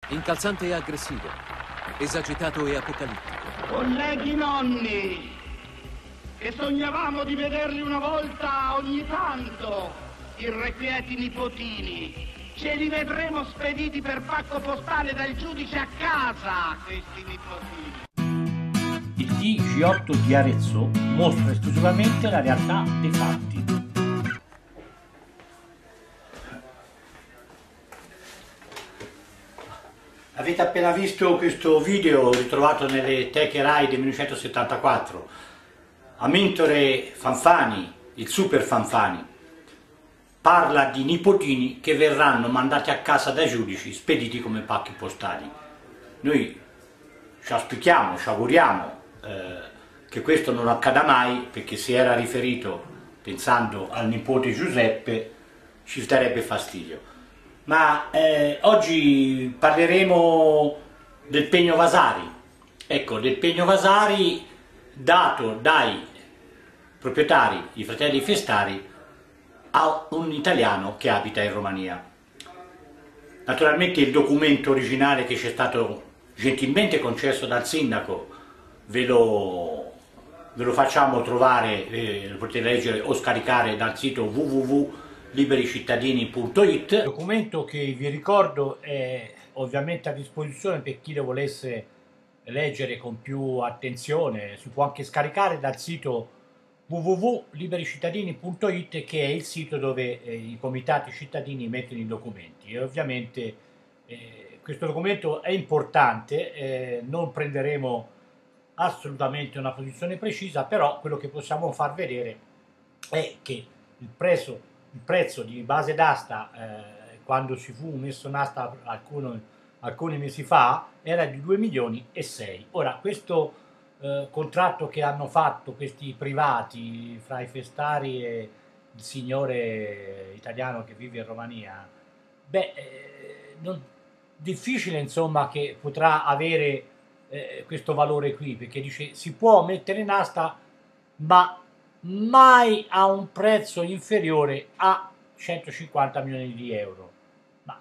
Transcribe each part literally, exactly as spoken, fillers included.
Incalzante e aggressivo, esagitato e apocalittico. Colleghi nonni, che sognavamo di vederli una volta ogni tanto, irrequieti nipotini, ce li vedremo spediti per pacco postale dal giudice a casa, questi nipotini. Il T G otto di Arezzo mostra esclusivamente la realtà dei fatti. Avete appena visto questo video ritrovato nelle teche Rai del millenovecentosettantaquattro. Amintore Fanfani, il super Fanfani, parla di nipotini che verranno mandati a casa dai giudici, spediti come pacchi postali. Noi ci auspichiamo, ci auguriamo eh, che questo non accada mai, perché se era riferito pensando al nipote Giuseppe ci darebbe fastidio. Ma eh, oggi parleremo del pegno Vasari, ecco, del pegno Vasari dato dai proprietari, i fratelli Festari, a un italiano che abita in Romania. Naturalmente il documento originale che ci è stato gentilmente concesso dal sindaco ve lo, ve lo facciamo trovare, eh, lo potete leggere o scaricare dal sito w w w punto libericittadini punto it. Il documento che vi ricordo è ovviamente a disposizione per chi lo volesse leggere con più attenzione. Si può anche scaricare dal sito w w w punto libericittadini punto it, che è il sito dove eh, i comitati cittadini mettono i documenti. E ovviamente eh, questo documento è importante, eh, non prenderemo assolutamente una posizione precisa, però quello che possiamo far vedere è che il prezzo Il prezzo di base d'asta, eh, quando si fu messo in asta alcuni, alcuni mesi fa, era di due milioni e sei. Ora, questo eh, contratto che hanno fatto questi privati fra i Festari e il signore italiano che vive in Romania, beh, eh, non, difficile insomma che potrà avere eh, questo valore qui, perché dice si può mettere in asta, ma mai a un prezzo inferiore a centocinquanta milioni di euro. Ma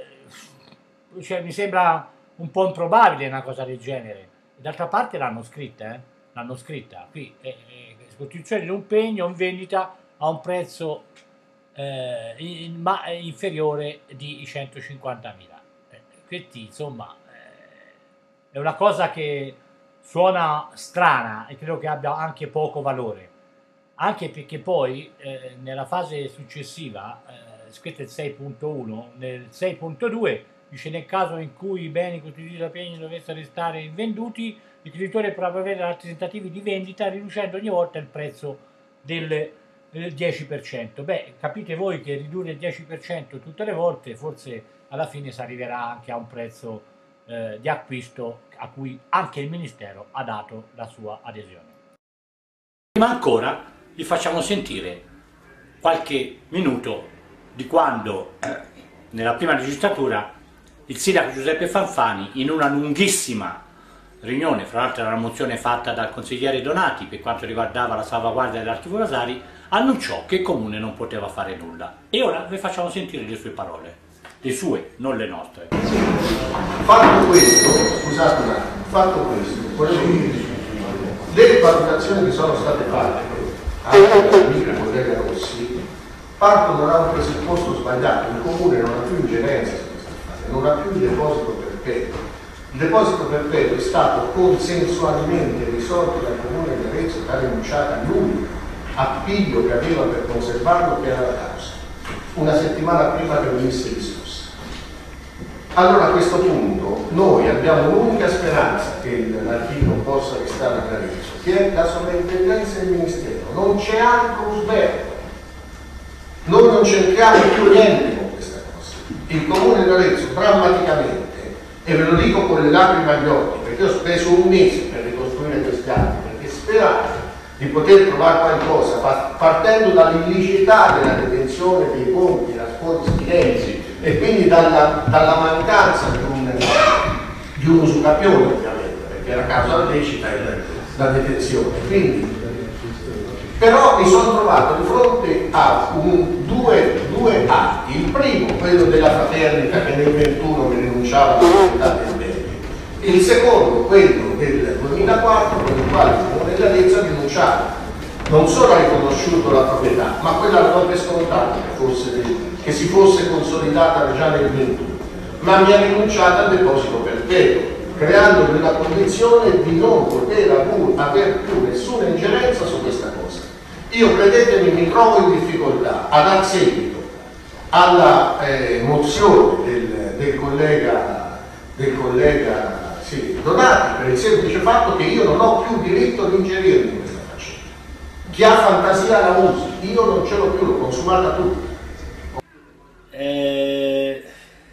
eh, cioè, mi sembra un po' improbabile una cosa del genere. D'altra parte l'hanno scritta, eh? L'hanno scritta qui, eh, eh, costituzione di un pegno in vendita a un prezzo eh, in, ma inferiore di centocinquantamila. Eh, quindi insomma eh, è una cosa che suona strana e credo che abbia anche poco valore. Anche perché poi eh, nella fase successiva, eh, scritto il sei punto uno, nel sei punto due dice nel caso in cui i beni costituiti da pegno dovessero restare invenduti, il creditore potrà avere altri tentativi di vendita riducendo ogni volta il prezzo del, del dieci per cento. Beh, capite voi che ridurre il dieci per cento tutte le volte forse alla fine si arriverà anche a un prezzo eh, di acquisto a cui anche il Ministero ha dato la sua adesione. Ma ancora vi facciamo sentire qualche minuto di quando eh, nella prima legislatura il sindaco Giuseppe Fanfani, in una lunghissima riunione, fra l'altro era una mozione fatta dal consigliere Donati per quanto riguardava la salvaguardia dell'archivio Vasari, annunciò che il comune non poteva fare nulla. E ora vi facciamo sentire le sue parole, le sue, non le nostre. Fatto questo, scusate un attimo, fatto questo, volevo dire, le valutazioni che sono state fatte anche dall'amico collega Rossi partono da un presupposto sbagliato. Il comune non ha più ingerenza su questa fase, non ha più il deposito perpetuo. Il deposito perpetuo è stato consensualmente risolto dal comune di Arezzo, che ha rinunciato all'unico appiglio che aveva per conservarlo, che era la causa, una settimana prima che venisse discussa. Allora a questo punto noi abbiamo l'unica speranza che l'archivio possa restare a Arezzo, che è la sovrintendenza del Ministero. Non c'è altro sbergo. Noi non cerchiamo più niente con questa cosa. Il comune di Arezzo drammaticamente, e ve lo dico con le lacrime agli occhi, perché ho speso un mese per ricostruire questi atti, perché speravo di poter trovare qualcosa partendo dall'illiceità della detenzione dei ponti, trasporti stilesi e quindi dalla, dalla mancanza di un, di un usucapione, ovviamente, perché era causa lecita la detenzione. Quindi Però mi sono trovato di fronte a un, due, due atti. Il primo, quello della fraternita che nel ventuno mi rinunciava alla proprietà del bene. Il secondo, quello del duemilaquattro, con il quale il Comune di Arezzo ha rinunciato. Non solo ha riconosciuto la proprietà, ma quella la propria scontata che, fosse del, che si fosse consolidata già nel ventuno, ma mi ha rinunciato al deposito perpetuo, creandomi la condizione di non poter avere più nessuna ingerenza su questa cosa. Io, credetemi, mi trovo in difficoltà a dar seguito alla eh, mozione del, del collega, del collega sì, Donati, per il semplice fatto che io non ho più diritto di ingerirmi in questa faccenda. Chi ha fantasia la usi, io non ce l'ho più, l'ho consumata tutta. Eh,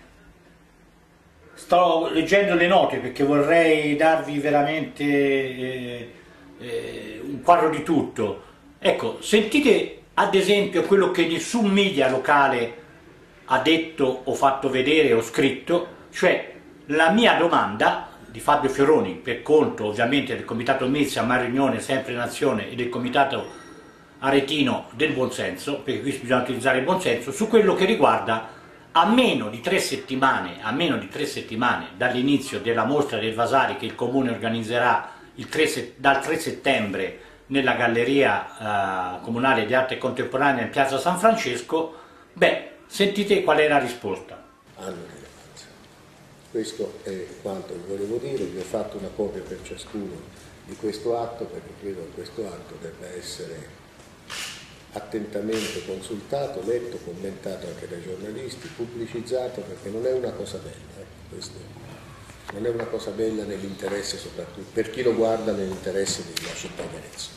sto leggendo le note perché vorrei darvi veramente eh, eh, un quadro di tutto. Ecco, sentite ad esempio quello che nessun media locale ha detto o fatto vedere o scritto, cioè la mia domanda di Fabio Fioroni, per conto ovviamente del Comitato Mizzi a Marignone, sempre in azione, e del Comitato Aretino del Buonsenso, perché qui bisogna utilizzare il buonsenso, su quello che riguarda a meno di tre settimane, a meno di tre settimane dall'inizio della mostra del Vasari che il Comune organizzerà il tre, dal tre settembre nella Galleria eh, Comunale di Arte Contemporanea in Piazza San Francesco. Beh, sentite qual è la risposta. Hanno rilevanza. Questo è quanto vi volevo dire, vi ho fatto una copia per ciascuno di questo atto, perché credo che questo atto debba essere attentamente consultato, letto, commentato anche dai giornalisti, pubblicizzato, perché non è una cosa bella, eh? Questo non è una cosa bella nell'interesse, soprattutto per chi lo guarda, nell'interesse della città di Arezzo.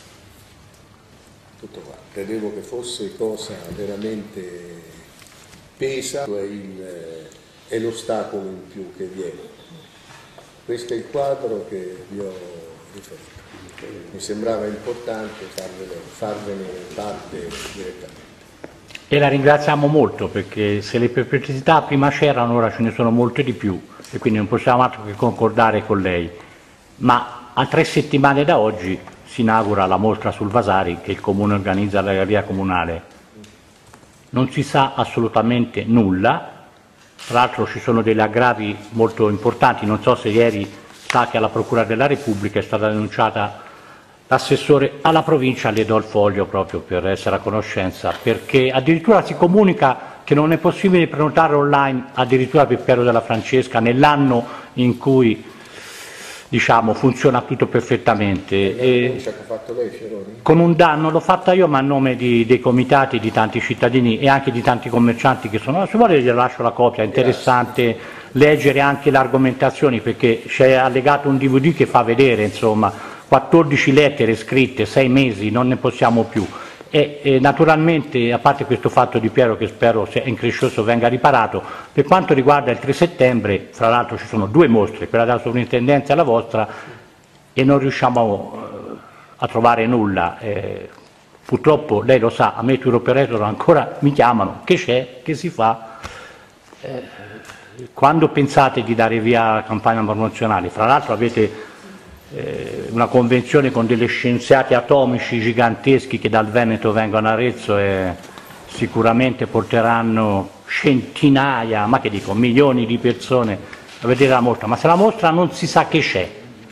Tutto qua. Credevo che fosse cosa veramente pesa, è, il, è l'ostacolo in più che viene. Questo è il quadro che vi ho riferito. Mi sembrava importante farvene, farvene parte direttamente. E la ringraziamo molto, perché se le perplessità prima c'erano, ora ce ne sono molte di più, e quindi non possiamo altro che concordare con lei. Ma a tre settimane da oggi si inaugura la mostra sul Vasari che il Comune organizza alla Galleria Comunale. Non si sa assolutamente nulla, tra l'altro ci sono degli aggravi molto importanti. Non so se ieri sa che alla Procura della Repubblica è stata denunciata l'assessore alla provincia, le do il foglio proprio per essere a conoscenza, perché addirittura si comunica che non è possibile prenotare online addirittura per Piero della Francesca nell'anno in cui, diciamo, funziona tutto perfettamente. E che ha fatto lei, Fioroni? Con un danno l'ho fatta io, ma a nome di, dei comitati, di tanti cittadini e anche di tanti commercianti che sono. Se vuole gliela lascio la copia, è interessante. Grazie. Leggere anche le argomentazioni, perché c'è allegato un D V D che fa vedere, insomma, quattordici lettere scritte, sei mesi, non ne possiamo più. E, e naturalmente, a parte questo fatto di Piero che spero sia increscioso venga riparato, per quanto riguarda il tre settembre, fra l'altro ci sono due mostre, quella della sovrintendenza e la vostra, e non riusciamo eh, a trovare nulla. Eh, purtroppo lei lo sa, a me tour operator ancora mi chiamano, che c'è, che si fa. Eh, quando pensate di dare via la campagna promozionale? Fra l'altro avete eh, una convenzione con degli scienziati atomici giganteschi che dal Veneto vengono a Arezzo e sicuramente porteranno centinaia, ma che dico, milioni di persone a vedere la mostra. Ma se la mostra non si sa che c'è,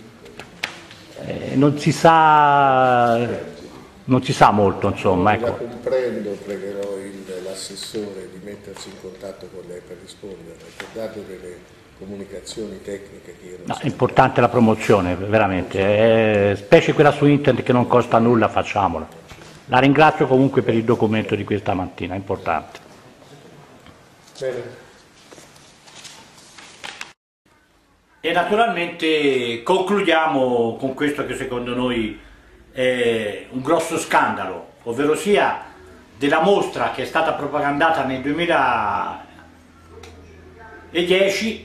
eh, non si sa, non si sa molto, insomma. Ecco. La comprendo, pregherò l'assessore di mettersi in contatto con lei per rispondere, per dare delle comunicazioni tecniche che io non no, so. È importante la promozione, veramente, eh, specie quella su internet che non costa nulla, facciamola. La ringrazio comunque per il documento di questa mattina, è importante. Bene. E naturalmente concludiamo con questo che secondo noi è un grosso scandalo, ovvero sia della mostra che è stata propagandata nel duemiladieci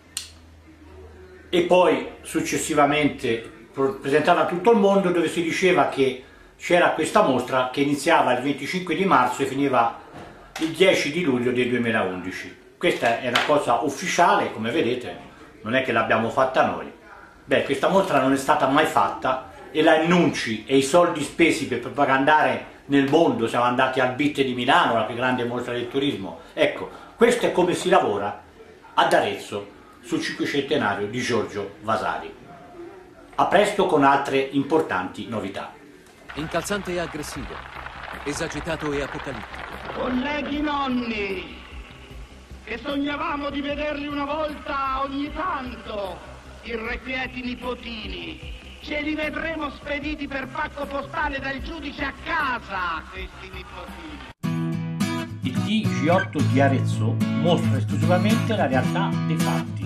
e poi successivamente presentata a tutto il mondo, dove si diceva che c'era questa mostra che iniziava il venticinque di marzo e finiva il dieci di luglio del duemilaundici. Questa è una cosa ufficiale, come vedete, non è che l'abbiamo fatta noi. Beh, questa mostra non è stata mai fatta e la annunci e i soldi spesi per propagandare nel mondo, siamo andati al B I T di Milano, la più grande mostra del turismo. Ecco, questo è come si lavora ad Arezzo sul cinquecentenario di Giorgio Vasari. A presto con altre importanti novità. Incalzante e aggressivo, esagitato e apocalittico. Colleghi nonni, che sognavamo di vederli una volta ogni tanto, irrequieti nipotini, ce li vedremo spediti per pacco postale dal giudice a casa, questi nipotini. Il T G otto di Arezzo mostra esclusivamente la realtà dei fatti.